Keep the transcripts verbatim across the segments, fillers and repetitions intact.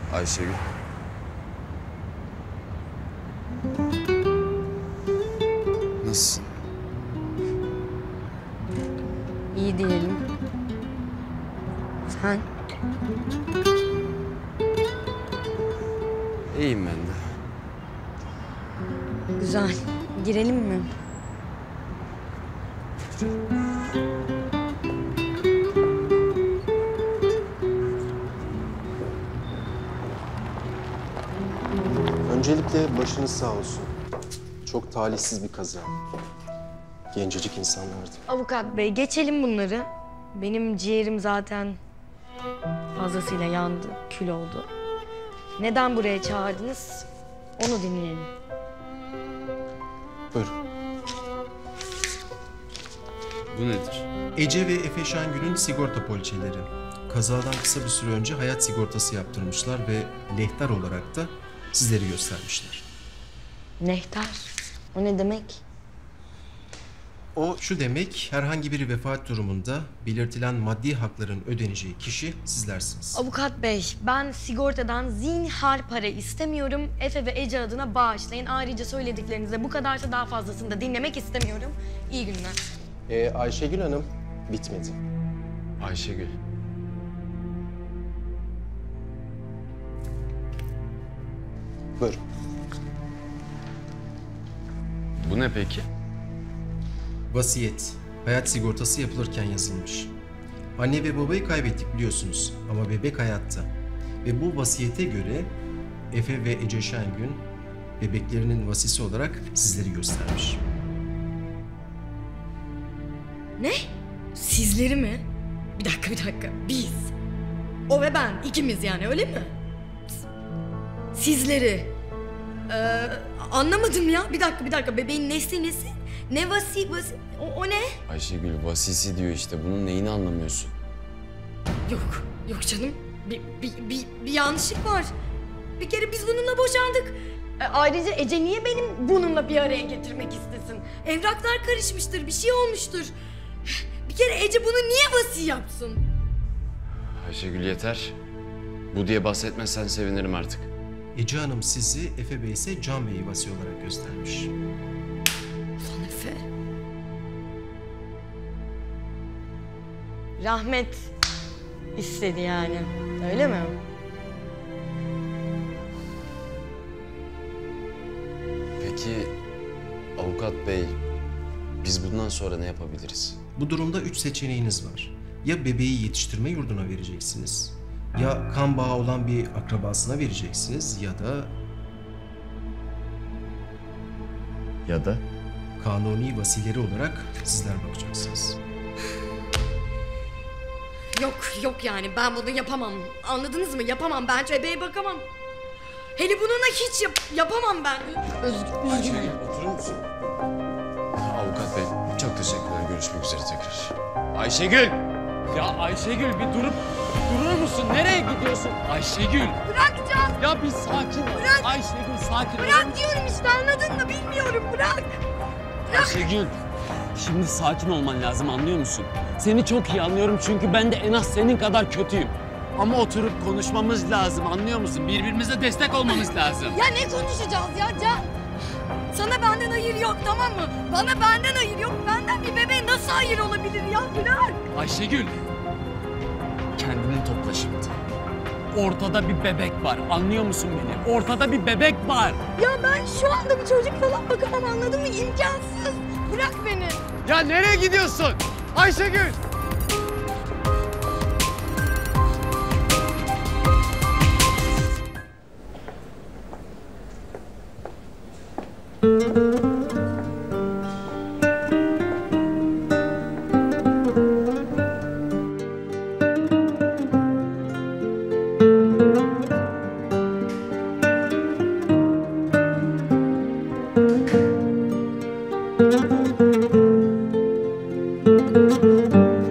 Ayşegül. Nasılsın? İyi diyelim. Sen? İyiyim ben de. Güzel. Girelim mi? Öncelikle başınız sağ olsun. Çok talihsiz bir kaza. Gencecik insanlardı. Avukat bey geçelim bunları. Benim ciğerim zaten fazlasıyla yandı, kül oldu. Neden buraya çağırdınız? Onu dinleyelim. Buyurun. Bu nedir? Ece ve Efe Şengül'ün sigorta poliçeleri. Kazadan kısa bir süre önce hayat sigortası yaptırmışlar ve lehtar olarak da sizleri göstermişler. Nehtar. O ne demek? O şu demek, herhangi bir vefat durumunda belirtilen maddi hakların ödeneceği kişi sizlersiniz. Avukat bey, ben sigortadan zinhar para istemiyorum. Efe ve Ece adına bağışlayın. Ayrıca söylediklerinize bu kadarsa daha fazlasını da dinlemek istemiyorum. İyi günler. Ee, Ayşegül Hanım, bitmedi. Ayşegül. Buyurun. Bu ne peki? Vasiyet, hayat sigortası yapılırken yazılmış. Anne ve babayı kaybettik biliyorsunuz ama bebek hayatta. Ve bu vasiyete göre Efe ve Ece Şengün bebeklerinin vasisi olarak sizleri göstermiş. Ne? Sizleri mi? Bir dakika, bir dakika. Biz. O ve ben. ikimiz yani, öyle mi? Sizleri. Ee, anlamadım ya. Bir dakika, bir dakika. Bebeğin nesi nesi? Ne vasi, vasi? O, o ne? Ayşegül vasisi diyor işte. Bunun neyini anlamıyorsun? Yok, yok canım. Bir, bir, bir, bir yanlışlık var. Bir kere biz bununla boşandık. E, ayrıca Ece niye benim bununla bir araya getirmek istesin? Evraklar karışmıştır, bir şey olmuştur. Bir kere Ece bunu niye vasi yapsın? Ayşegül yeter. Bu diye bahsetmezsen sevinirim artık. Ece Hanım sizi, Efe Bey ise Can Bey'i vasi olarak göstermiş. Ulan Efe. Rahmet istedi yani. Öyle mi? Peki avukat bey, biz bundan sonra ne yapabiliriz? Bu durumda üç seçeneğiniz var. Ya bebeği yetiştirme yurduna vereceksiniz, ya kan bağı olan bir akrabasına vereceksiniz ya da Ya da? kanuni vasileri olarak sizler bakacaksınız. Yok yok yani ben bunu yapamam. Anladınız mı? Yapamam. Ben bebeğe bakamam. Hele bununla hiç yap yapamam ben. Özgür, Ayşegül oturur musun? Avukat bey çok teşekkürler. Görüşmek üzere tekrar. Ayşegül! Ya Ayşegül bir durup durur musun? Nereye gidiyorsun? Ayşegül! Bırakacağım. Ya bir sakin ol. Bırak. Ayşegül sakin ol. Bırak diyorum işte, anladın mı? Bilmiyorum, bırak. Ayşegül! Şimdi sakin olman lazım, anlıyor musun? Seni çok iyi anlıyorum çünkü ben de en az senin kadar kötüyüm. Ama oturup konuşmamız lazım, anlıyor musun? Birbirimize destek olmamız lazım. Ya ne konuşacağız ya Can? Sana benden hayır yok, tamam mı? Bana benden hayır yok. Benden bir bebeğe nasıl hayır olabilir ya? Bırak. Ayşegül! Kendini topla şimdi. Ortada bir bebek var, anlıyor musun beni? Ortada bir bebek var. Ya ben şu anda bir çocuk falan bakamam, anladın mı? İmkansız. Bırak beni. Ya nereye gidiyorsun? Ayşegül! Thank you.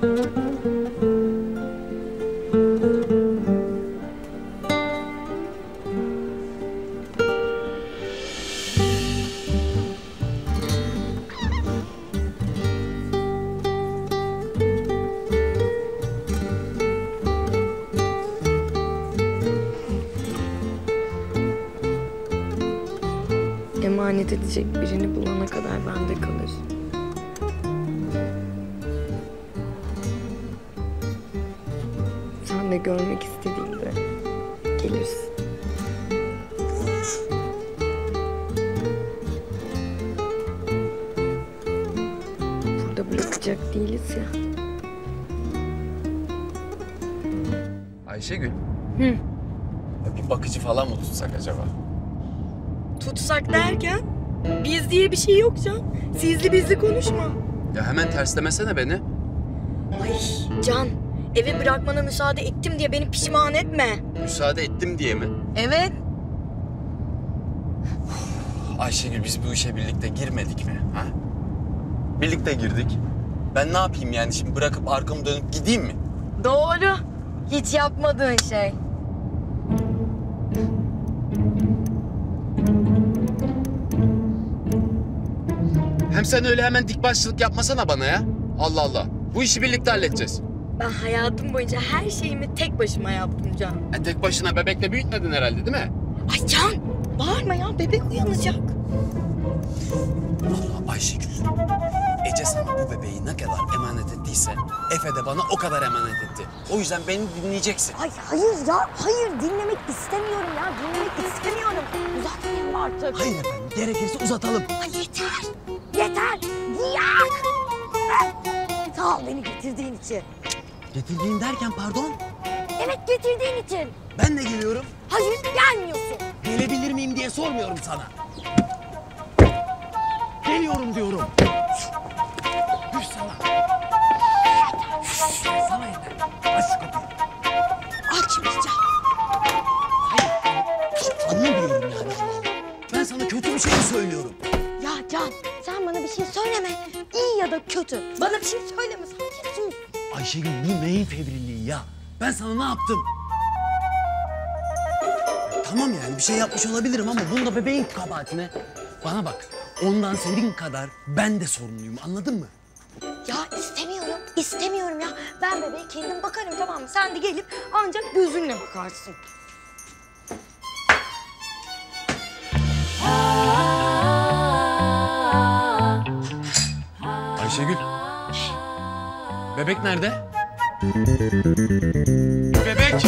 Emanet edecek birini bulana kadar bende kalır. Sen de görmek istediğinde gelirsin. Burada bırakacak değiliz ya. Ayşegül. Hı. Ya bir bakıcı falan mı tutsak acaba? Tutsak derken biz diye bir şey yok Can. Sizli bizli konuşma. Ya hemen terslemesene beni. Ay Can, eve bırakmana müsaade ettim diye beni pişman etme. Müsaade ettim diye mi? Evet. Ayşegül biz bu işe birlikte girmedik mi? Ha? Birlikte girdik. Ben ne yapayım yani şimdi bırakıp arkamı dönüp gideyim mi? Doğru. Hiç yapmadığın şey. Hem sen öyle hemen dik başlılık yapmasana bana ya. Allah Allah. Bu işi birlikte halledeceğiz. Ben hayatım boyunca her şeyimi tek başıma yaptım Can. E tek başına bebekle büyütmedin herhalde değil mi? Ay Can, bağırma ya, bebek uyanacak. Allah Ayşegül. Ece sana bu bebeği ne kadar emanet ettiyse Efe de bana o kadar emanet etti. O yüzden beni dinleyeceksin. Ay hayır ya, hayır dinlemek istemiyorum ya, dinlemek istemiyorum. Uzatmayalım artık. Hayır efendim, gerekirse uzatalım. Ay yeter, yeter, yak! Sağ ol beni getirdiğin için. Getirdiğin derken pardon? Evet, getirdiğin için. Ben de geliyorum. Hayır, gelmiyorsun. Gelebilir miyim diye sormuyorum sana. Geliyorum diyorum. Düş sana. Sana yeter. Aç şu kapıyı. Açmayacağım. Hayır. Anlamıyorum yani. Ben sana kötü bir şey mi söylüyorum? Ya Can, sen bana bir şey söyleme. İyi ya da kötü. Bana bir şey söyleme, sadece sus. Ayşegül bu neyin fevrilliği ya? Ben sana ne yaptım? Tamam yani bir şey yapmış olabilirim ama bunda bebeğin kabahatine. Bana bak, ondan senin kadar ben de sorumluyum, anladın mı? Ya istemiyorum, istemiyorum ya. Ben bebeğe kendim bakarım, tamam mı? Sen de gelip ancak gözünle bakarsın. Ayşegül. Bebek nerede? Bebek.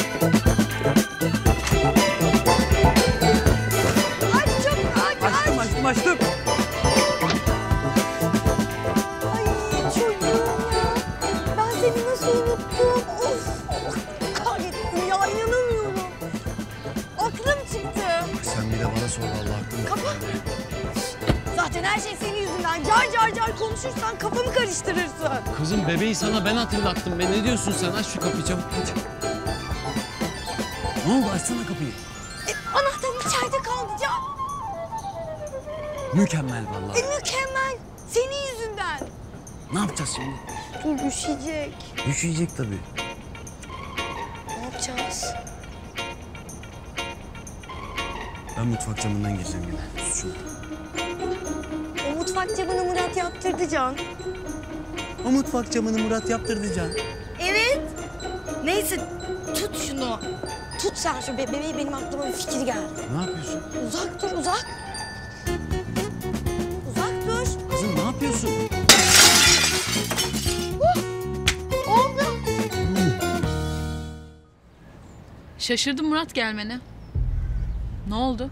Aç çabuk, aç, aç. Açtım, açtım, açtım. Ay çocuğum ya. Ben seni nasıl unuttum? Of, Allah kahretsin ya, inanamıyorum. Aklım çıktı. Sen bir de bana sor Allah aklımda. Kapa. Zaten her şey senin yüzünden. Car car car konuşursan kafamı karıştırırsın. Kızım bebeği sana ben hatırlattım. Ben ne diyorsun sen? Aç şu kapıyı çabuk aç. Ne oldu? Açsana kapıyı. E, anahtarım içeride kaldı Can. Mükemmel vallahi. E, mükemmel. Senin yüzünden. Ne yapacağız şimdi? Dur, düşecek. Üşüyecek tabii. Ne yapacağız? Ben mutfak camından gireceğim yine. Sus şunu. O mutfak camını Murat yaptırdı Can. O mutfak camını Murat yaptırdı Can. Evet. Neyse, tut şunu. Tut sen şu be bebeği, benim aklıma bir fikir geldi. Ne yapıyorsun? Uzak dur, uzak. Uzak dur. Kızım ne yapıyorsun? Oldu. Şaşırdım Murat gelmene. Ne oldu?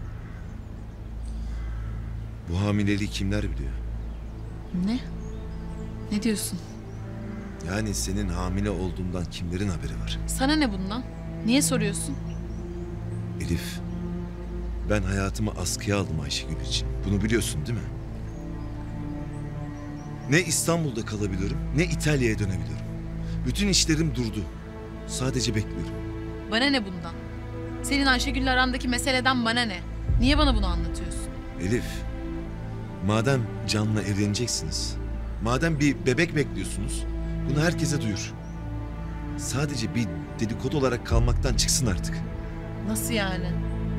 Bu hamileliği kimler biliyor? Ne? Ne diyorsun? Yani senin hamile olduğundan kimlerin haberi var? Sana ne bundan? Niye soruyorsun? Elif, ben hayatımı askıya aldım Ayşegül için. Bunu biliyorsun değil mi? Ne İstanbul'da kalabiliyorum, ne İtalya'ya dönebiliyorum. Bütün işlerim durdu. Sadece bekliyorum. Bana ne bundan? Senin Ayşegül'le arandaki meseleden bana ne? Niye bana bunu anlatıyorsun? Elif, madem Can'la evleneceksiniz, madem bir bebek bekliyorsunuz, Bunu herkese duyur. Sadece bir dedikodu olarak kalmaktan çıksın artık. Nasıl yani?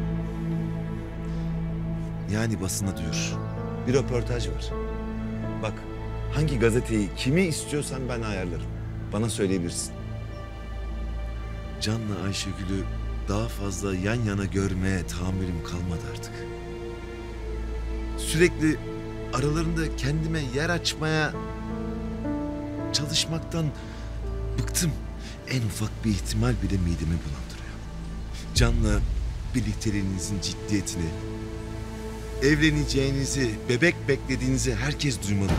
Yani basına duyur. Bir röportaj var. Bak, hangi gazeteyi, kimi istiyorsan ben ayarlarım. Bana söyleyebilirsin. Can'la Ayşegül'ü daha fazla yan yana görmeye tahammülüm kalmadı artık. Sürekli aralarında kendime yer açmaya çalışmaktan bıktım. En ufak bir ihtimal bile midemi bulandırıyor. Can'la birlikteliğinizin ciddiyetini, evleneceğinizi, bebek beklediğinizi herkes duymalı.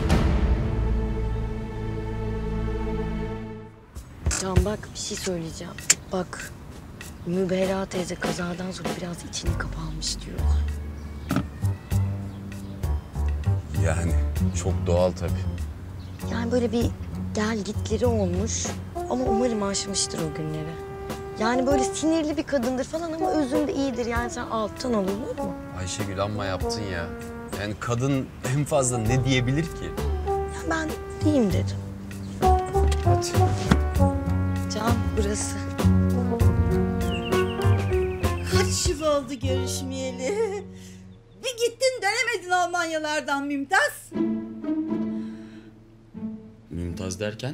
Can bak bir şey söyleyeceğim. Bak Müberra teyze kazadan sonra biraz içini kapanmış diyor. Yani çok doğal tabii. Yani böyle bir gel gitleri olmuş ama umarım aşmıştır o günleri. Yani böyle sinirli bir kadındır falan ama özünde iyidir. Yani sen alttan al, olur mu? Ayşegül amma yaptın ya. Yani kadın en fazla ne diyebilir ki? Ya ben diyeyim dedim. Hadi. Can burası. Kaç yıl oldu görüşmeyeli? Bir gittin dönemedin Almanyalardan Mümtaz. Mümtaz derken?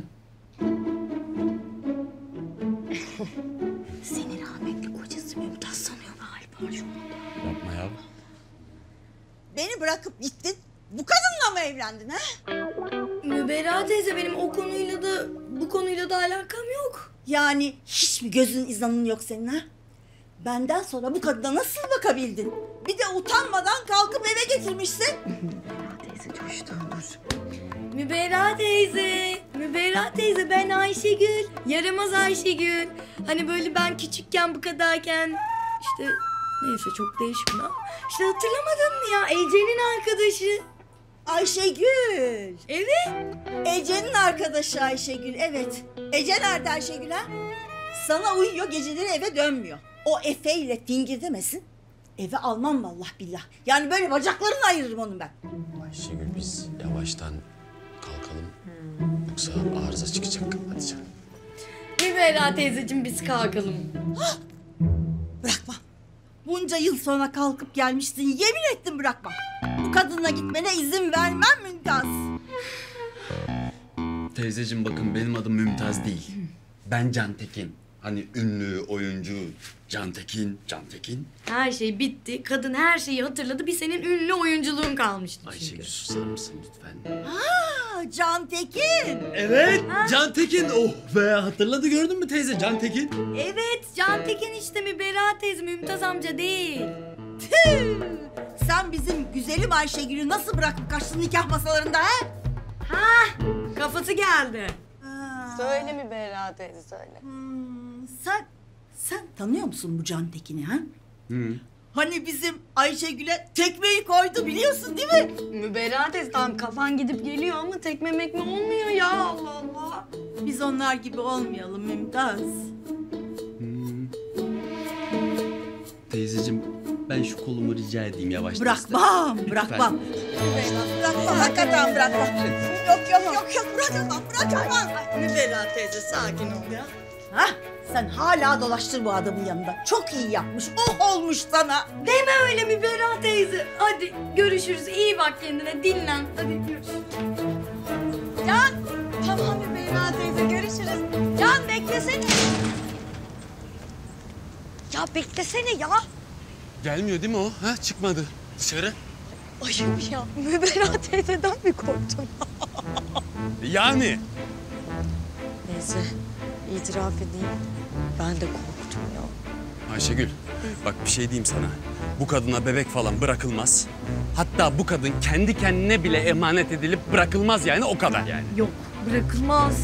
Seni rahmetli kocası Mümtaz sanıyor galiba şu anda. Yapma ya. Beni bırakıp gittin. Bu kadınla mı evlendin ha? Müberra teyze benim o konuyla da bu konuyla da alakam yok. Yani hiç mi gözün izanın yok senin ha? Benden sonra bu kadına nasıl bakabildin? Bir de utanmadan kalkıp eve getirmişsin. Müberra teyze coştu dur. Müberra teyze, Müberra teyze ben Ayşegül. Yaramaz Ayşegül. Hani böyle ben küçükken bu kadarken işte neyse çok değişik ama işte hatırlamadın mı ya Ece'nin arkadaşı. Ayşegül. Evet. Ece'nin arkadaşı Ayşegül, evet. Ece nerede Ayşegül ha? Sana uyuyor, geceleri eve dönmüyor. O Efe ile fingir demesin. Eve almam vallahi billah. Yani böyle bacaklarını ayırırım onun ben. Ayşegül biz yavaştan kalkalım. Yoksa arıza çıkacak. Hadi canım. Müberra teyzeciğim biz kalkalım. Bırakmam. Bunca yıl sonra kalkıp gelmişsin. Yemin ettim bırakmam. Bu kadınla gitmene izin vermem Mümtaz. Teyzeciğim bakın benim adım Mümtaz değil. Ben Can Tekin. Hani ünlü oyuncu Can Tekin, Can Tekin. Her şey bitti. Kadın her şeyi hatırladı. Bir senin ünlü oyunculuğun kalmıştı çünkü. Ayşegül susar mısın lütfen? Ha, Can Tekin. Evet, Can Tekin. Oh be hatırladı gördün mü teyze Can Tekin? Evet, Can Tekin işte Müberra teyze, Mümtaz amca değil. Tüh! Sen bizim güzelim Ayşegül'ü nasıl bırakıp kaçtın nikah masalarında ha? Ha, kafası geldi. Ha. Söyle Müberra teyze söyle. Hmm, sen, sen tanıyor musun bu Can Tekin'i ha? Hı. Hani bizim Ayşegül'e tekmeyi koydu biliyorsun değil mi? Müberra teyze tamam kafan gidip geliyor ama tekme mekme olmuyor ya Allah Allah. Biz onlar gibi olmayalım Mümtaz. Teyzeciğim ben şu kolumu rica edeyim yavaştan. Bırakmam, bırakmam. Bırakmam, hakikaten bırakmam. Yok yok yok yok bırakamam, bırakamam. Müberra teyze sakin ol ya. Hah, sen hala dolaştır bu adamın yanında. Çok iyi yapmış, oh olmuş sana. Deme öyle Müberra teyze. Hadi görüşürüz. İyi bak kendine. Dinlen. Hadi görüşürüz. Can. Tamam Müberra teyze. Görüşürüz. Can beklesene. Ya beklesene ya. Gelmiyor değil mi o? Ha çıkmadı. Dışarı. Ayıp ya. Müberra teyzeden mi korktun? Yani. Neyse. itiraf edeyim. Ben de korktum ya. Ayşegül bak bir şey diyeyim sana. Bu kadına bebek falan bırakılmaz. Hatta bu kadın kendi kendine bile emanet edilip bırakılmaz yani o kadar yani. Yok. Bırakılmaz.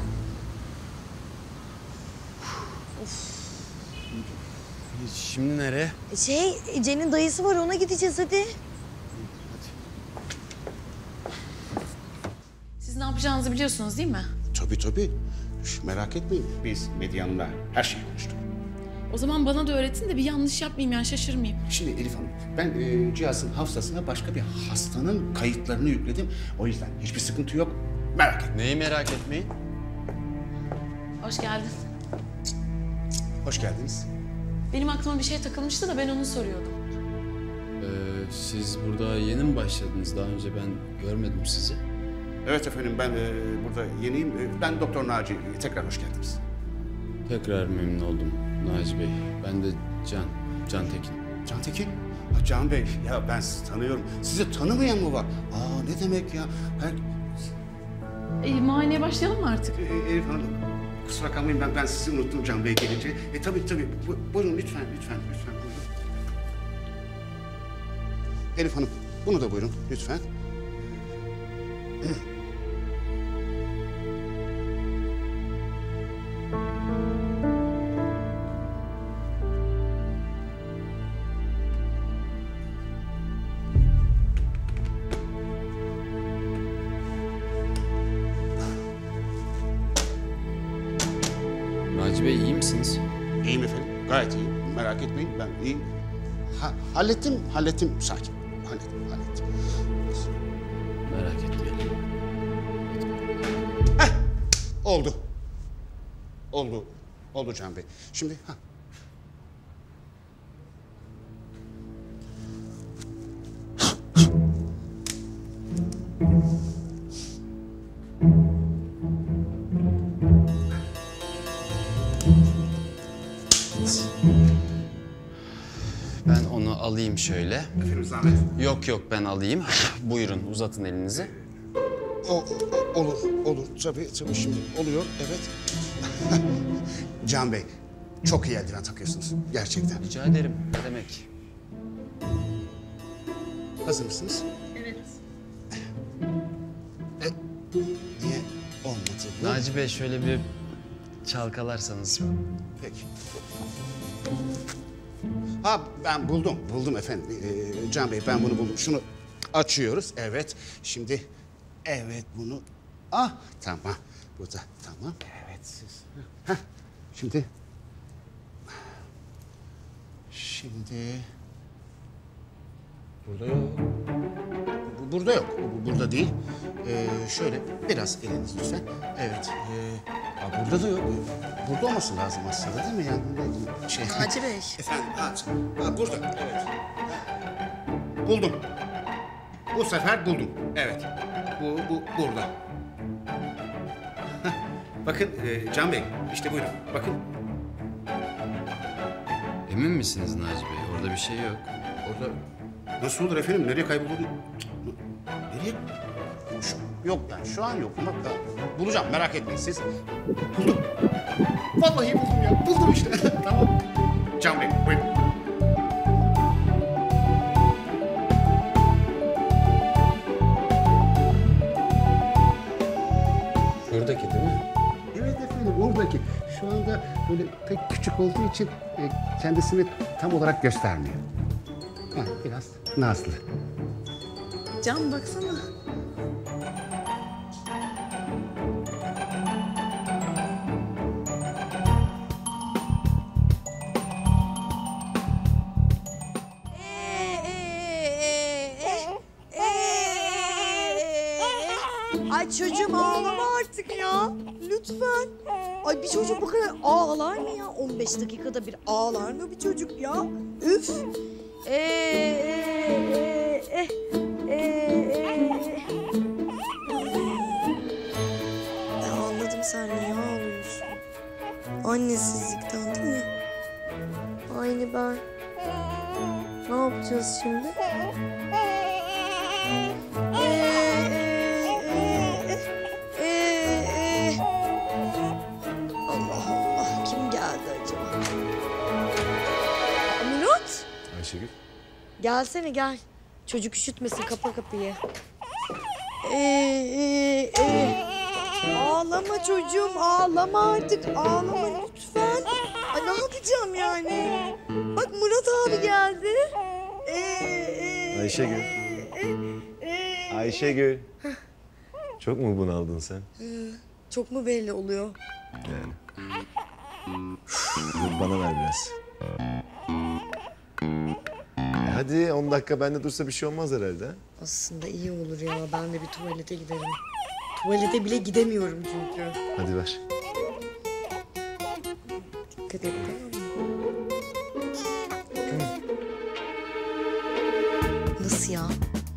Şimdi nereye? Şey, Ece'nin dayısı var. Ona gideceğiz hadi. Siz ne yapacağınızı biliyorsunuz değil mi? Tabii tabii. Şş, merak etmeyin. Biz medyanla her şeyi konuştuk. O zaman bana da öğretin de bir yanlış yapmayayım yani şaşırmayayım. Şimdi Elif Hanım, ben e, cihazın hafızasına başka bir hastanın kayıtlarını yükledim. O yüzden hiçbir sıkıntı yok. Merak etmeyin. Neyi merak etmeyin? Hoş geldin. Hoş geldiniz. Benim aklıma bir şey takılmıştı da ben onu soruyordum. Ee, siz burada yeni mi başladınız? Daha önce ben görmedim sizi. Evet efendim, ben e, burada yeniyim. E, ben Doktor Naci. Tekrar hoş geldiniz. Tekrar memnun oldum Naci Bey. Ben de Can, Can Tekin. Can Tekin. Ha, Can Bey, ya ben sizi tanıyorum. Sizi tanımayan mı var? Aa, ne demek ya? Her... E, muayeneye başlayalım mı artık? E, Elif Hanım, kusura kalmayın, ben, ben sizi unuttum Can Bey gelince. E tabii tabii, Bu- buyurun lütfen, lütfen, lütfen buyurun. Elif Hanım, bunu da buyurun lütfen. Naci Bey iyi misiniz? İyiyim efendim, gayet iyiyim. Merak etmeyin, ben iyiyim. Ha, hallettim, hallettim. Sakin. Hallettim, hallettim. Merak etmeyin. Heh, oldu. Oldu. Oldu Can Bey. Şimdi, ha. Ben onu alayım şöyle. Efendim zahmet. Yok yok ben alayım. Buyurun uzatın elinizi. O, o- olur, olur. Tabii, tabii şimdi oluyor, evet. Can Bey, çok iyi eldiven takıyorsunuz. Gerçekten. Rica ederim. Ne demek? Hazır mısınız? Evet. E, niye olmadı bu? Naci Bey şöyle bir çalkalarsanız. Peki. Ha, ben buldum, buldum efendim. Ee, Can Bey, ben bunu buldum. Şunu açıyoruz, evet. Şimdi, evet bunu... Ah, tamam. Bu da tamam. Evet, siz... Heh. Şimdi... Şimdi... Burada yok. Bu burada yok. Bu burada değil. Ee, şöyle biraz eliniz lütfen. Evet. Ee, ha, burada da yok. Burada olması lazım aslında değil mi? Yani burada şey... Naci Bey. Efendim, ha, ha, burada. Evet. Buldum. Bu sefer buldum. Evet. Bu, bu burada. Heh. Bakın e, Can Bey, işte buyurun. Bakın. Emin misiniz Naci Bey? Orada bir şey yok. Orada nasıl olur efendim? Nereye kayboldu? Nereye? Şu- yok yani şu an yok ama da bulacağım, merak etmeyin siz. Buldum. Vallahi buldum ya. Buldum işte. Tamam. Can Bey, buyurun. Şuradaki değil mi? Evet efendim, oradaki. Şu anda böyle pek küçük olduğu için e, kendisini tam olarak göstermiyor. Ha, biraz nazlı. Can baksana. Ay çocuğum ağlama artık ya. Lütfen. Ay bir çocuk bu kadar ağlar mı ya? on beş dakikada bir ağlar mı bir çocuk ya? Üf. Ee, ee, ee, ee, ee. Ben anladım sen niye ağlıyorsun. Annesizlikten değil mi? Aynı ben. Ne yapacağız şimdi? Allah Allah, kim geldi acaba? Murat, Ayşegül. gelsene gel. Çocuk üşütmesin, kapa kapıyı. Ee, ee, ee. Ağlama çocuğum, ağlama artık, ağlama lütfen. Ay ne yapacağım yani? Bak Murat abi geldi. Ee, ee, Ayşegül. ee, ee. Ayşegül. Çok mu bunaldın sen? Çok mu belli oluyor? Yani. Dur bana ver biraz. E hadi on dakika bende dursa bir şey olmaz herhalde. ha? Aslında iyi olur ya. Ben de bir tuvalete giderim. Tuvalete bile gidemiyorum çünkü. Hadi ver. dikkat et. Nasıl ya?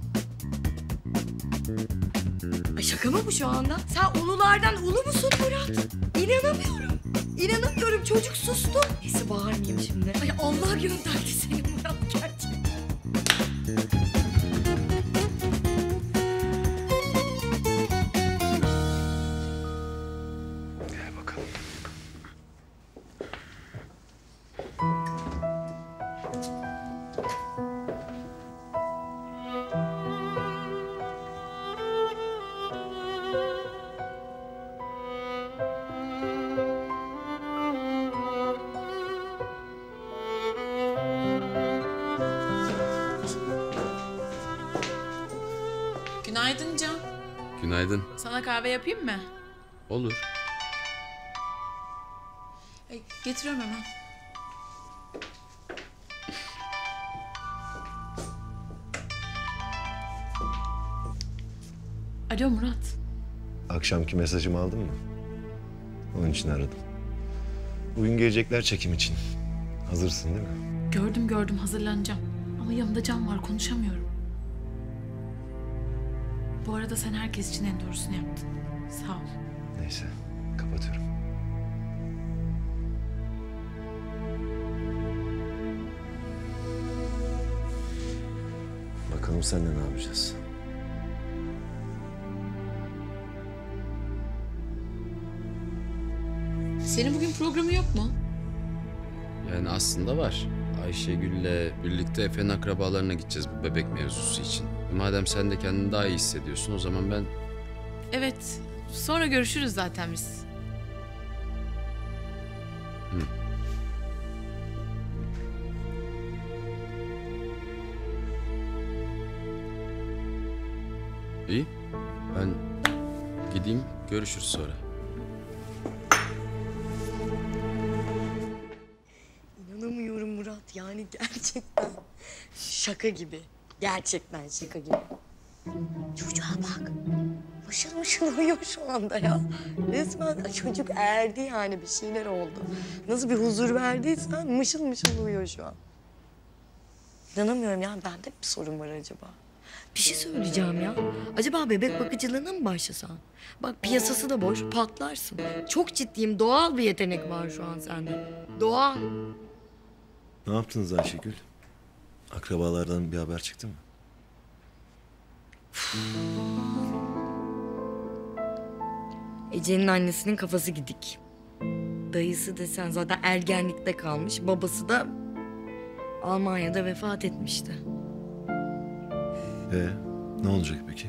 Ay şaka mı bu şu anda? Sen ululardan ulu musun Murat? İnanamıyorum. İnanamıyorum, çocuk sustu. Neyse bağırmayayım şimdi. Ay Allah gönderdi seni Murat gerçekten. Gel bakalım. Günaydın Can. Günaydın. Sana kahve yapayım mı? Olur. E, getiriyorum hemen. Alo Murat. Akşamki mesajımı aldın mı? Onun için aradım. Bugün gelecekler çekim için. Hazırsın değil mi? Gördüm gördüm, hazırlanacağım. Ama yanımda Can var, konuşamıyorum. Bu arada sen herkes için en doğrusunu yaptın. Sağ ol. Neyse, kapatıyorum. Bakalım seninle ne yapacağız? Senin bugün programı yok mu? Yani aslında var. Ayşegül'le birlikte Efe'nin akrabalarına gideceğiz bu bebek mevzusu için. Madem sen de kendini daha iyi hissediyorsun o zaman ben... Evet. Sonra görüşürüz zaten biz. Hı. İyi. Ben gideyim, görüşürüz sonra. İnanamıyorum Murat, yani gerçekten şaka gibi. Gerçekten şaka gibi. Çocuğa bak. Mışıl mışıl uyuyor şu anda ya. Resmen çocuk erdi yani, bir şeyler oldu. Nasıl bir huzur verdiysen mışıl mışıl uyuyor şu an. İnanamıyorum ya, bende bir sorun var acaba? Bir şey söyleyeceğim ya. Acaba bebek bakıcılığına mı başlasan? Bak piyasası da boş, patlarsın. Çok ciddiyim, doğal bir yetenek var şu an sende. Doğal. Ne yaptınız Ayşegül? Akrabalardan bir haber çıktı mı? Ece'nin annesinin kafası gidik. Dayısı desen zaten ergenlikte kalmış. Babası da Almanya'da vefat etmişti. Ee, ne olacak peki?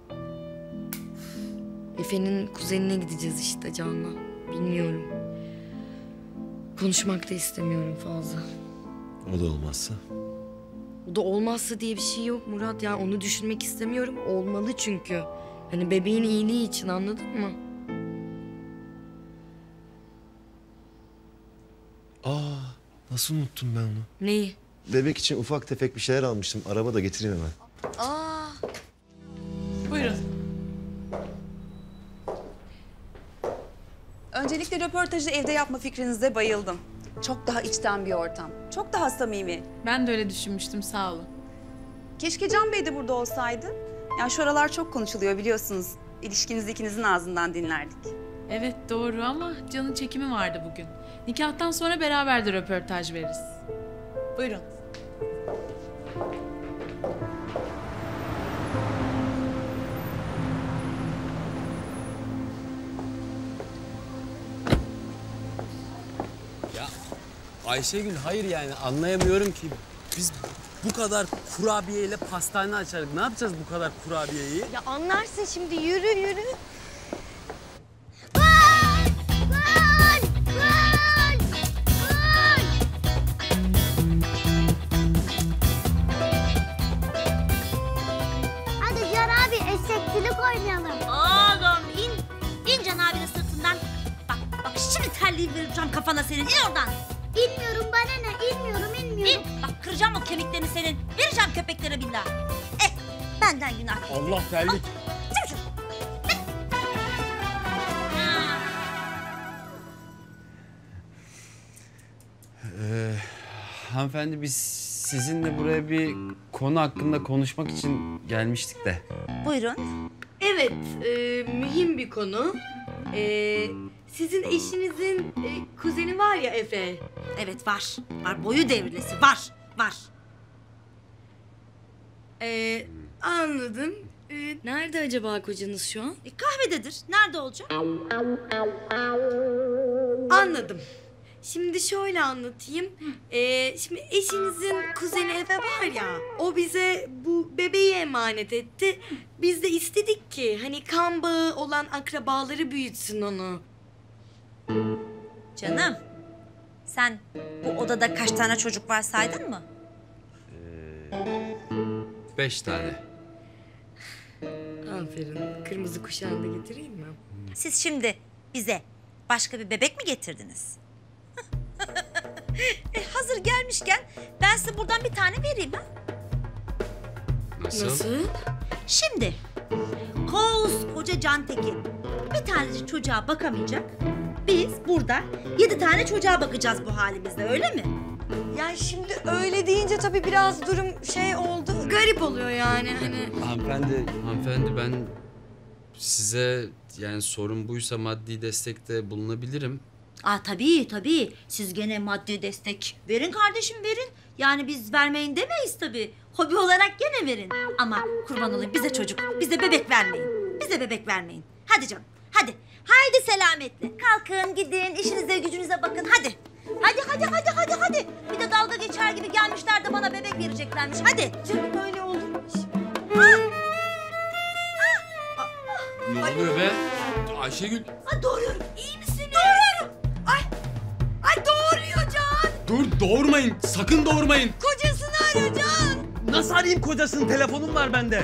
Efe'nin kuzenine gideceğiz işte Can'la. Bilmiyorum. Konuşmak da istemiyorum fazla. O da olmazsa? O da olmazsa diye bir şey yok Murat. Ya onu düşünmek istemiyorum. Olmalı çünkü. Hani bebeğin iyiliği için, anladın mı? Aa, nasıl unuttum ben onu? Neyi? Bebek için ufak tefek bir şeyler almıştım. Araba da getireyim hemen. Aa. Buyurun. Öncelikle röportajı evde yapma fikrinize bayıldım. Çok daha içten bir ortam. Çok daha samimi. Ben de öyle düşünmüştüm, sağ olun. Keşke Can Bey de burada olsaydı. Yani şu aralar çok konuşuluyor biliyorsunuz. İlişkinizi ikinizin ağzından dinlerdik. Evet doğru ama Can'ın çekimi vardı bugün. Nikahtan sonra beraber de röportaj veririz. Buyurun. Ya Ayşegül hayır yani anlayamıyorum ki. Biz bu kadar kurabiyeyle pastane açardık. Ne yapacağız bu kadar kurabiyeyi? Ya anlarsın şimdi, yürü yürü. Hadi Can abi eşekçilik oynayalım. Oğlum in. İn Can abinin sırtından. Bak bak şimdi terliği vereceğim kafana senin. İn oradan. İnmiyorum bana ne? İnmiyorum inmiyorum. İn. Bak kıracağım o kemiklerini senin. Vereceğim köpeklere billah. Eh benden günah. Allah terlik. hanımefendi biz sizinle buraya bir konu hakkında konuşmak için gelmiştik de. Buyurun. Evet, e, mühim bir konu. E, sizin eşinizin e, kuzeni var ya Efe. Evet var. Var boyu devrilesi var. Var. E, anladım. E, nerede acaba kocanız şu an? E, kahvededir. Nerede olacak? Anladım. Şimdi şöyle anlatayım. Ee, şimdi eşinizin kuzeni Efe var ya, o bize bu bebeği emanet etti. Biz de istedik ki hani kan bağı olan akrabaları büyütsün onu. Canım. Sen bu odada kaç tane çocuk var saydın mı? Beş tane. Aferin. Kırmızı kuşağını da getireyim mi? Siz şimdi bize başka bir bebek mi getirdiniz? e, hazır gelmişken ben size buradan bir tane vereyim ha? Nasıl? Nasıl? Şimdi koskoca Cantekin bir tanecik çocuğa bakamayacak. Biz burada yedi tane çocuğa bakacağız bu halimizde, öyle mi? Yani şimdi öyle deyince tabii biraz durum şey oldu. Garip oluyor yani hani. Hanımefendi, hanımefendi ben size yani sorun buysa maddi destekte bulunabilirim. Aa tabii tabii. Siz gene maddi destek verin kardeşim, verin. Yani biz vermeyin demeyiz tabii. Hobi olarak gene verin. Ama kurban olayım bize çocuk, bize bebek vermeyin. Bize bebek vermeyin. Hadi canım, hadi. Haydi selametle. Kalkın, gidin, işinize gücünüze bakın, hadi. Hadi, hadi, hadi, hadi, hadi. Bir de dalga geçer gibi gelmişler de bana bebek vereceklermiş. Hadi. Canım öyle olurmuş. Ne oluyor be? Ayşegül. Ha, doğruyorum. İyi misiniz? Doğruyorum. Ay, ay doğuruyor Can. Dur doğurmayın, sakın doğurmayın. Kocasını arıyor Can. Nasıl arayayım kocasını? Telefonum var bende.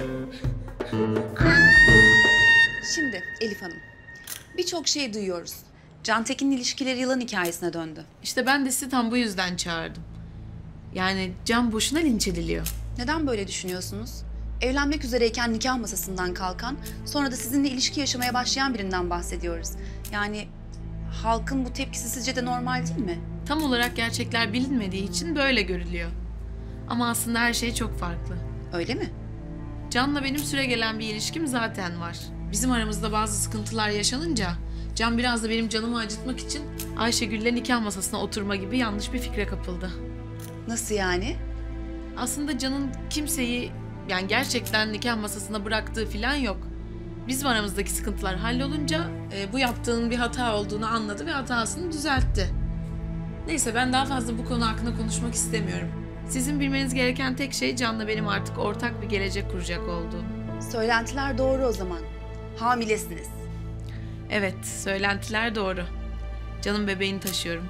Şimdi Elif Hanım, birçok şey duyuyoruz. Cantekin'in ilişkileri yılan hikayesine döndü. İşte ben de sizi tam bu yüzden çağırdım. Yani Can boşuna linç ediliyor. Neden böyle düşünüyorsunuz? Evlenmek üzereyken nikah masasından kalkan, sonra da sizinle ilişki yaşamaya başlayan birinden bahsediyoruz. Yani halkın bu tepkisi sizce de normal değil mi? Tam olarak gerçekler bilinmediği için böyle görülüyor. Ama aslında her şey çok farklı. Öyle mi? Can'la benim süregelen bir ilişkim zaten var. Bizim aramızda bazı sıkıntılar yaşanınca Can biraz da benim canımı acıtmak için Ayşegül'le nikah masasına oturma gibi yanlış bir fikre kapıldı. Nasıl yani? Aslında Can'ın kimseyi yani gerçekten nikah masasına bıraktığı falan yok. Bizim aramızdaki sıkıntılar hallolunca e, bu yaptığının bir hata olduğunu anladı ve hatasını düzeltti. Neyse ben daha fazla bu konu hakkında konuşmak istemiyorum. Sizin bilmeniz gereken tek şey Can'la benim artık ortak bir gelecek kuracak olduğum. Söylentiler doğru o zaman. Hamilesiniz. Evet, söylentiler doğru. Can'ın bebeğini taşıyorum.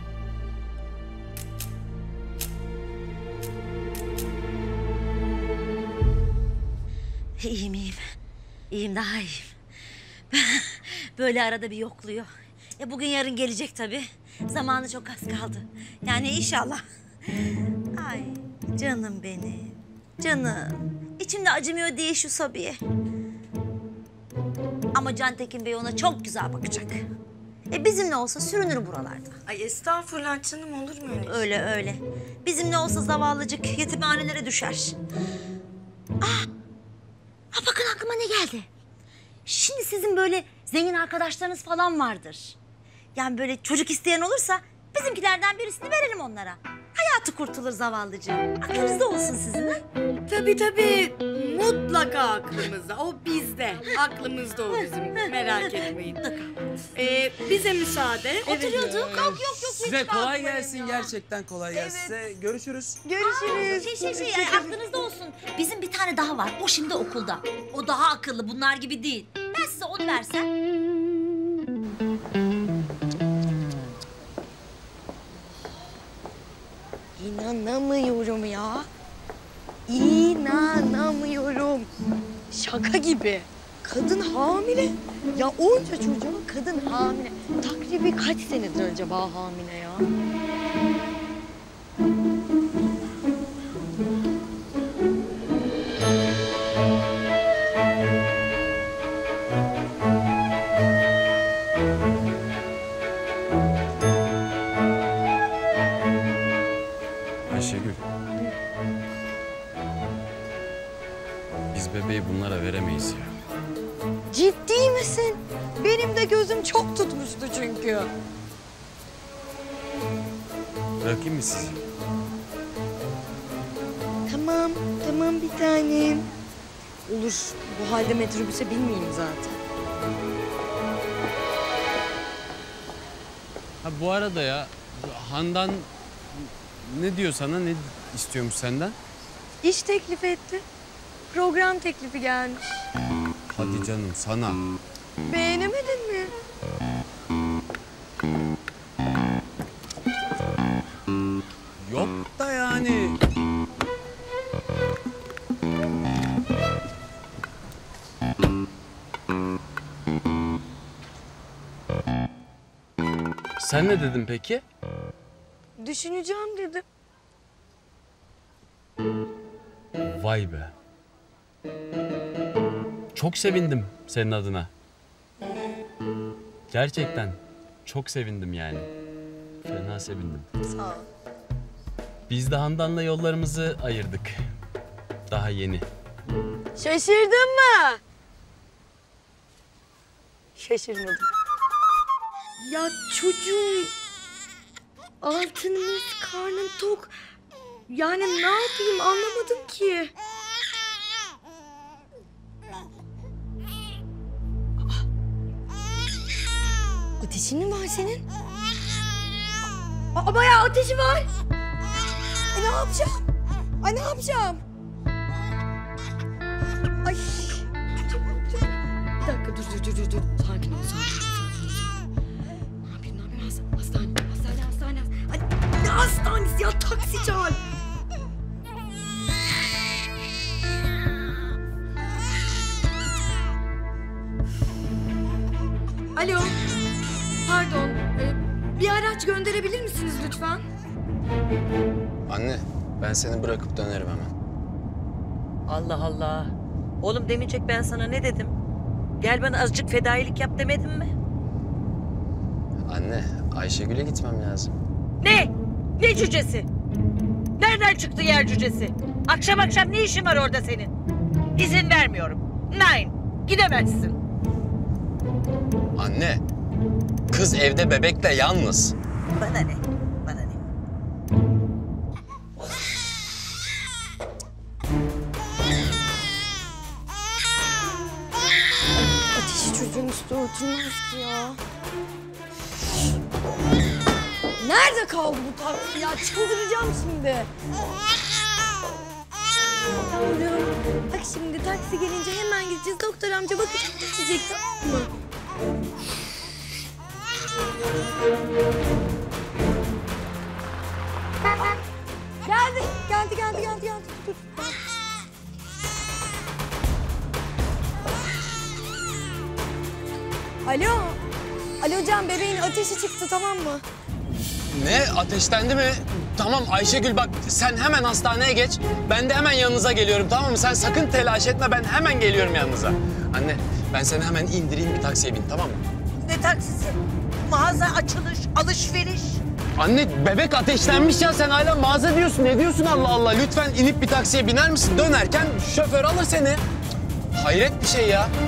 İyiyim, iyiyim. İyiyim, daha iyiyim. Böyle arada bir yokluyor. Ya bugün yarın gelecek tabii. Zamanı çok az kaldı. Yani inşallah. Ay canım benim. Canım. İçimde acımıyor diye şu Sabiye. Ama Cantekin Bey ona çok güzel bakacak. E bizimle olsa sürünür buralarda. Ay estağfurullah canım, olur mu öyle? Öyle öyle. Bizimle olsa zavallıcık yetimhanelere düşer. Ah! Ha bakın aklıma ne geldi. Şimdi sizin böyle zengin arkadaşlarınız falan vardır. Yani böyle çocuk isteyen olursa bizimkilerden birisini verelim onlara. Hayatı kurtulur zavallıcığım. Aklınızda olsun sizin ha? Tabii tabii. Mutlaka aklımızda. O bizde. Aklımızda o bizim. Merak etmeyin. Ee, bize müsaade. Oturuyorduk. Yok yok yok. Size kolay gelsin, gerçekten kolay gelsin. Size görüşürüz. Görüşürüz. Şey şey şey yani aklınızda olsun. Bizim bir tane daha var. O şimdi okulda. O daha akıllı. Bunlar gibi değil. Ben size onu versem. İnanamıyorum ya. İnanamıyorum. Şaka gibi. Kadın hamile. Ya onca çocuğun kadın hamile. Takribi kaç senedir acaba hamile ya? Ayşegül. bebeği bunlara veremeyiz ya. Ciddi misin? Benim de gözüm çok tutmuştu çünkü. Bırakayım mı sizi? Tamam, tamam bir tanem. Olur, bu halde metrobüse binmeyeyim zaten. Ha bu arada ya Handan ne diyor sana, ne istiyormuş senden? İş teklif etti. Program teklifi gelmiş. Hadi canım sana. Beğenemedin mi? Yok da yani. Sen ne dedin peki? Düşüneceğim dedim. Vay be. Çok sevindim senin adına. Gerçekten çok sevindim yani. Fena sevindim. Sağ ol. Biz de Handan'la yollarımızı ayırdık. Daha yeni. Şaşırdın mı? Şaşırmadım. Ya çocuğum, altınımız, karnın tok. Yani ne yapayım anlamadım ki. Aa, ateşin mi var senin? Aa, bayağı ateşi var. E, ne yapacağım? Ay ne yapacağım? Ay. Bir dakika dur dur dur dur. dur. Sakin ol, sakin ol, sakin ol. Ne yapayım, ne yapayım? Hastane, hastane, hastane, hastane. Ay, ne hastanesi ya? Taksi çağır. Alo. Pardon. Ee, bir araç gönderebilir misiniz lütfen? Anne, ben seni bırakıp dönerim hemen. Allah Allah. Oğlum demeyecek ben sana ne dedim? Gel bana azıcık fedailik yap demedim mi? Anne, Ayşegül'e gitmem lazım. Ne? Ne cücesi? Nereden çıktı yer cücesi? Akşam akşam ne işin var orada senin? İzin vermiyorum. Nein, gidemezsin. Anne, kız evde bebekle yalnız. Bana ne? Bana ne? Ateşi çocuğun üstü örtülmez ki ya. Nerede kaldı bu taksi ya? Çıldıracağım şimdi. Yavrum, bak şimdi taksi gelince hemen gideceğiz. Doktor amca bakacak diyecek, tamam mı? Geldi, geldi, geldi, geldi, geldi. Dur, dur. Alo. Alo Can, bebeğin ateşi çıktı, tamam mı? Ne? Ateşlendi mi? Tamam Ayşegül bak sen hemen hastaneye geç. Ben de hemen yanınıza geliyorum, tamam mı? Sen sakın telaş etme, ben hemen geliyorum yanınıza. Anne ben seni hemen indireyim, bir taksiye bin, tamam mı? Ne taksisi? Mağaza açılış, alışveriş. Anne bebek ateşlenmiş ya, sen hala mağaza diyorsun. Ne diyorsun Allah Allah? Lütfen inip bir taksiye biner misin? Dönerken şoför alır seni. Hayret bir şey ya.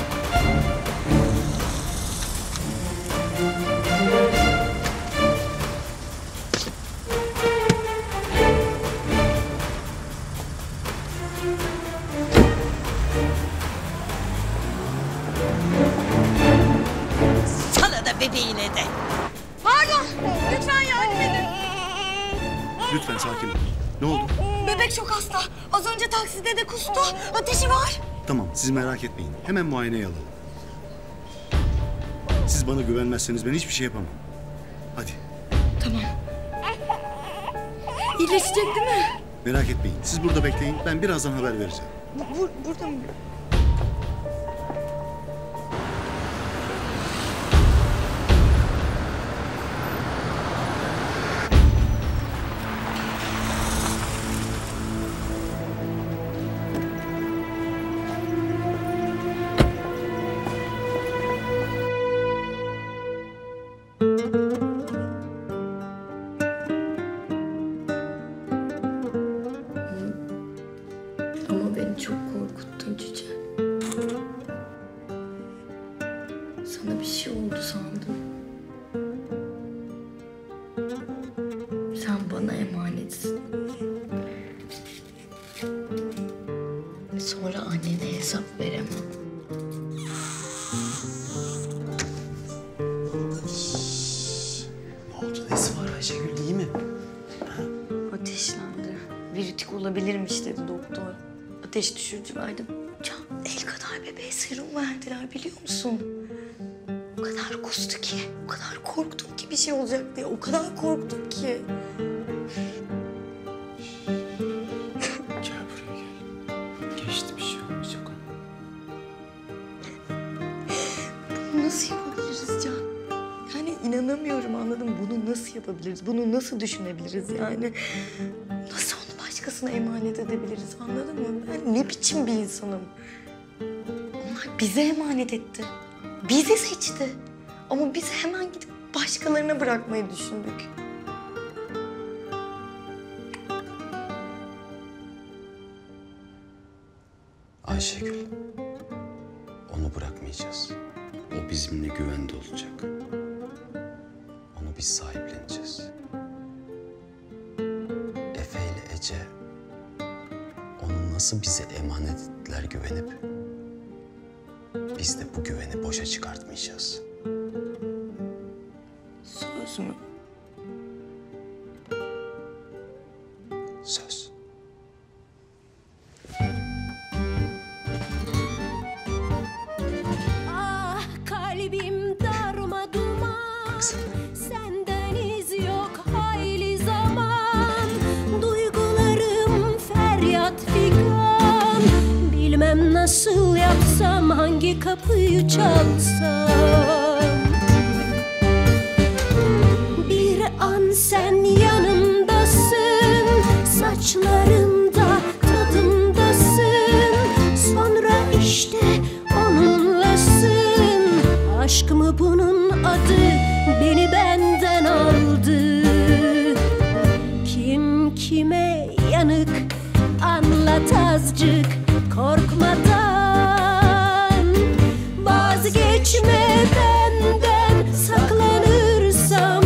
Sana da bebeğine de. Pardon, lütfen yardım edin. Lütfen sakin ol. Ne oldu? Bebek çok hasta. Az önce takside de kustu. Ateşi var. Tamam, siz merak etmeyin. Hemen muayeneye alalım. Siz bana güvenmezseniz ben hiçbir şey yapamam. Hadi. Tamam. İyileşecek değil mi? Merak etmeyin. Siz burada bekleyin. Ben birazdan haber vereceğim. Bu, bu- burada mı? Ama beni çok korkuttun Cüce. bana emanetsin. Sonra annene hesap veremem. Ne oldu? Nesi var Ayşegül? İyi mi? Ateşlendi. Virütik olabilirmiş dedi doktor. Ateş düşürücü verdim. Can, el kadar bebeğe serum verdiler biliyor musun? O kadar kustu ki, o kadar korktum ki bir şey olacak diye. O kadar korktum ki. Gel buraya gel. Geçti, bir şey olmayacak ona. Bunu nasıl yapabiliriz Can? Yani inanamıyorum, anladım. Bunu nasıl yapabiliriz? Bunu nasıl düşünebiliriz yani? Nasıl onu başkasına emanet edebiliriz, anladın mı? Ben ne biçim bir insanım? Onlar bize emanet etti. Bizi seçti. Ama biz hemen gidip başkalarına bırakmayı düşündük. Ayşegül, onu bırakmayacağız. O bizimle güvende olacak. Onu biz sahipleneceğiz. Efe ile Ece, onu nasıl bize emanet ettiler güvenip, biz de bu güveni boşa çıkartmayacağız. Söz mü? Söz. Ah kalbim darma duman, senden iz yok hayli zaman. Duygularım feryat figan, bilmem nasıl yapsam, hangi kapıyı çalsam. Bir an sen yanımdasın, saçlarımda tadımdasın. Sonra işte onunlasın. Aşk mı bunun adı, beni benden aldı. Kim kime yanık, anlat azıcık korkmadan. Vazgeçme benden, saklanırsam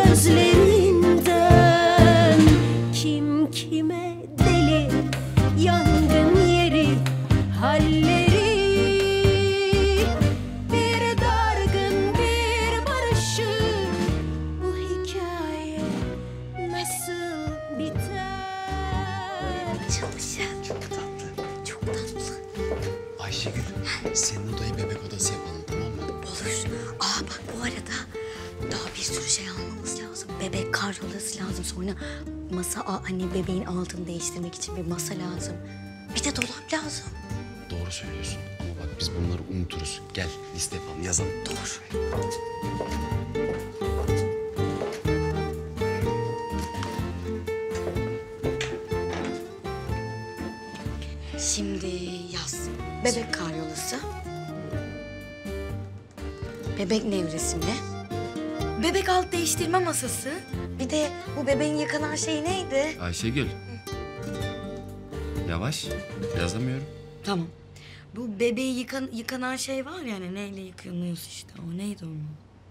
gözlerinden. Kim kime deli, yangın yeri, halleri. Bir dargın bir barışık, bu hikaye nasıl biter? Çok güzel, çok tatlı. Çok tatlı. Ayşegül, senin odayı bebek odası yapalım, tamam mı? Olur. Aa bak bu arada daha bir sürü şey almamız lazım. Bebek karyolası lazım. Sonra masa, aa, hani bebeğin altını değiştirmek için bir masa lazım. Bir de dolap lazım. Doğru söylüyorsun ama bak biz bunları unuturuz. Gel liste yapalım, yazalım. Doğru. Şimdi yaz. Bebek karyolası. Bebek nevresinde. Bebek alt değiştirme masası. Bir de bu bebeğin yıkanan şey neydi? Ayşegül. Yavaş, yazamıyorum. Tamam. Bu bebeği yıkan, yıkanan şey var ya hani, neyle yıkanıyorsun işte. O neydi onun?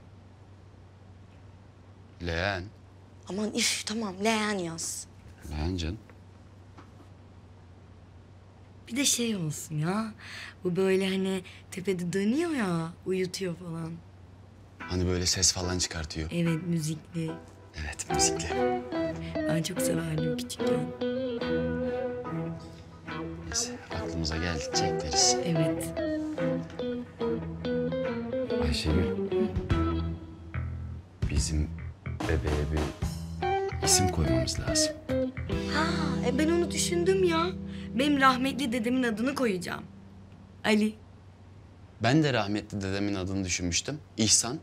Leğen. Aman üf tamam, leğen yaz. Leğen canım. Bir de şey olsun ya. Bu böyle hani tepede dönüyor ya, uyutuyor falan. Hani böyle ses falan çıkartıyor. Evet, müzikli. Evet, müzikli. Ben çok severdim küçükken. Neyse, aklımıza geldikçe ekleriz. Evet. Ayşegül. Bizim bebeğe bir isim koymamız lazım. Ha, e ben onu düşündüm ya. Benim rahmetli dedemin adını koyacağım. Ali. Ben de rahmetli dedemin adını düşünmüştüm. İhsan.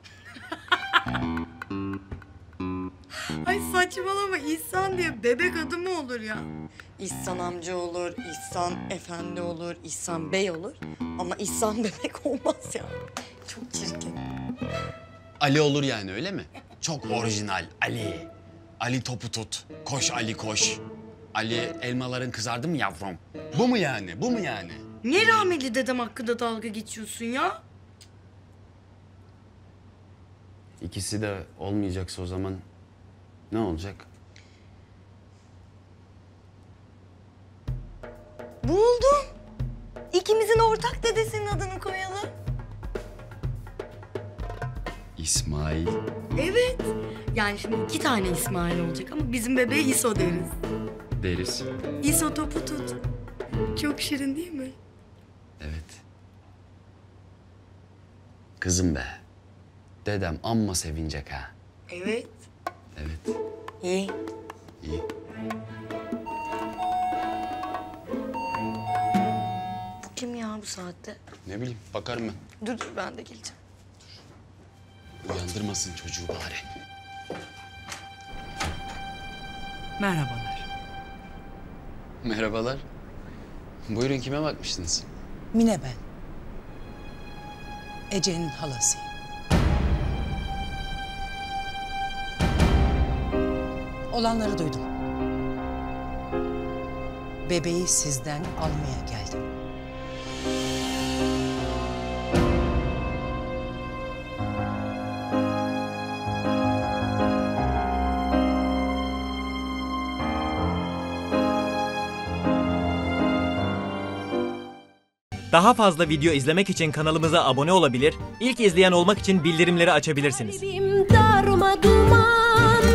Ay saçmalama, İhsan diye bebek adı mı olur ya? İhsan amca olur, İhsan efendi olur, İhsan bey olur. Ama İhsan bebek olmaz ya. Çok çirkin. Ali olur yani, öyle mi? Çok orijinal Ali. Ali topu tut. Koş Ali koş. Ali elmaların kızardı mı yavrum? Bu mu yani? Bu mu yani? Niye rahmetli dedem hakkında dalga geçiyorsun ya? İkisi de olmayacaksa o zaman ne olacak? Buldum. İkimizin ortak dedesinin adını koyalım. İsmail. Evet. Yani şimdi iki tane İsmail olacak ama bizim bebeğe İso deriz. Deriz. İso topu tut. Çok şirin değil mi? Evet. Kızım be. Dedem amma sevinecek ha. Evet. Evet. İyi. İyi. Bu kim ya bu saatte? Ne bileyim bakarım ben. Dur dur ben de geleceğim. Uyandırmasın çocuğu bari. Merhabalar. Merhabalar. Buyurun kime bakmıştınız? Mine ben. Ece'nin halasıyım. Olanları duydum. Bebeği sizden almaya geldim. Daha fazla video izlemek için kanalımıza abone olabilir, ilk izleyen olmak için bildirimleri açabilirsiniz. Darma duman